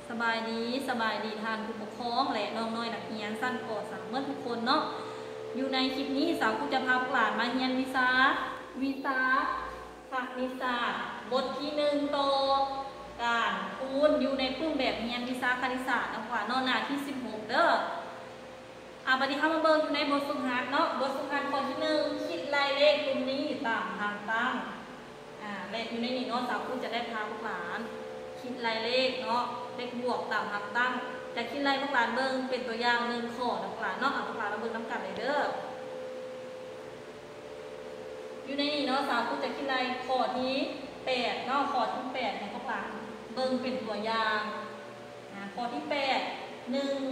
สบายดีทางผู้ปกครองและน้องน้อยนักเรียนสั้นป .3 เมื่อทุกคนเนาะอยู่ในคลิปนี้สาวกูจะพาพวกหลานมาเรียนวิชาคณิตศาสตร์บทที่1ต่อการคูณอยู่ในรูปแบบเรียนวิชาคณิตศาสตร์นะว่าหน้าที่16เด้อบัดนี้เข้ามาเบิ่งอยู่ในบทฝึกหัดเนาะบทฝึกหัดข้อที่1คิดรายเลขกลุ่มนี้ตามทางตั้งและอยู่ในนี้เนาะสาวกูจะได้พาพวกหลานคิดรายเลขเนาะเลขบวกตามทางตั้งจะคิดรายพวกหลานเบิ่งเป็นตัวอย่าง1ข้อนะพวกหลานเนาะพวกหลานมาเบิ่งน้ำกันเลยเด้ออยู่ในนี้เนาะสาวกูจะคิดรายข้อที่8เนาะข้อที่8ให้พวกหลานเบิ่งเป็นตัวอย่างข้อที่8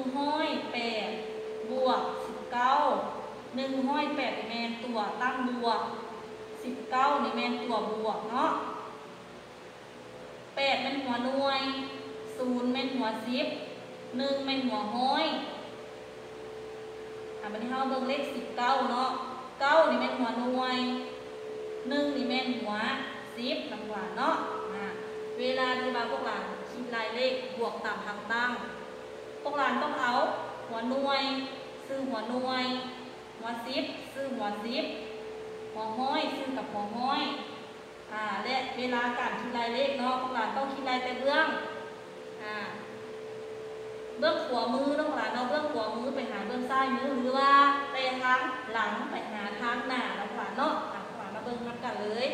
108บวก19 108นี่แม่นตัวตั้งบวก19นี่แม่นตัวบวกเนาะ8แม่นหัวหน่วย0แม่นหัว10 1แม่นหัวห้อยบัดนี้เฮาเบิ่งเลข19เนาะ9นี่แม่นหัวหน่วย1นี่แม่นหัว10ลำกว่าเนาะเวลาที่ว่าพวกหลานคิดรายเลขบวกตามทางตั้งพวกหลานต้องเอาหัวหน่วยซื้อหัวหน่วยหัว10ซื้อหัว10หัวห้อยซื้อกับหัวห้อยและเวลาการคิดรายเลขเนาะพวกหลานต้องคิดรายแต่เบื้องขวามือเนาะพวกหลานเนาะเบื้องขวามือไปหาเบื้องซ้ายมือหรือว่าไปทางหลังไปหาทางหน้าเนาะพวกหลานเนาะพวกหลานมาเบิ่งนับกันเลย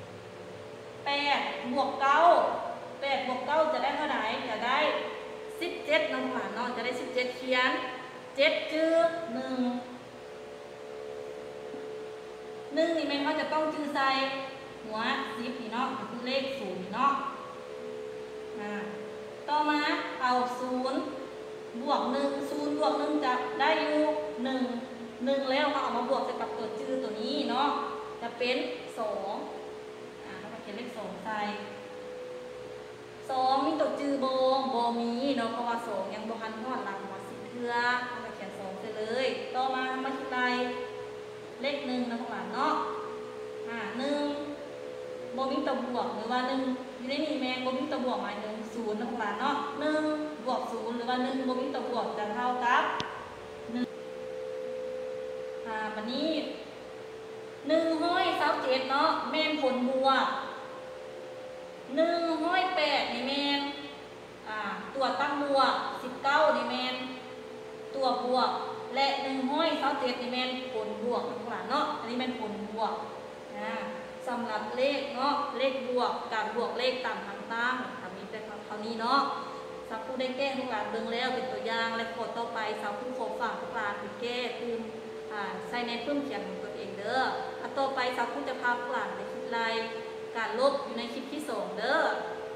8บวก9 8บวก9จะได้เท่าไหร่จะได้17น้องหลานเนาะจะได้17เขียน7จื้อ1นี่แม่เขาจะต้องจื้อใส่หัว10นี่เนาะคือเลข0นี่เนาะต่อมาเอา0บวก1 0บวก1จะได้อยู่1แล้วเขาเอามาบวกกับตัวจื้อตัวนี้เนาะจะเป็น2เขามาเขียนเลข2ใส่2มีตัวจื้อโบมีเนาะเพราะว่า2ยังบ่ทันฮอดหลังหัว10เทื่อเขามาเขียน2ใส่เลยต่อมาคิดรายเลข1นะพวกหลานเนาะ1บ่มีตัวบวกหรือว่า1อยู่ในนี้แม่บ่มีตัวบวกหมายถึง0นะพวกหลานเนาะ1บวก0หรือว่า1บ่มีตัวบวกจะเท่ากับ1บัดนี้127เนาะแม่นผลบวก108นี่แม่นตัวตั้งบวก19นี่แม่นตัวบวกและ127นี่แม่นผลบวกพวกหลานเนาะอันนี้แม่นผลบวกสำหรับเลขเนาะเลขบวกการบวกเลขตามทางตั้งมีแต่เท่านี้เนาะสาวผู้ได้แก้พวกหลานเบิ่งแล้วเป็นตัวอย่างและข้อต่อไปสาวผู้ขอฝากพวกหลานไปแก้คือใส่ในเครื่องเขียนของตัวเองเด้อต่อไปสาวผู้จะพาพวกหลานไปคิดรายการลบอยู่ในคลิปที่2เด้อ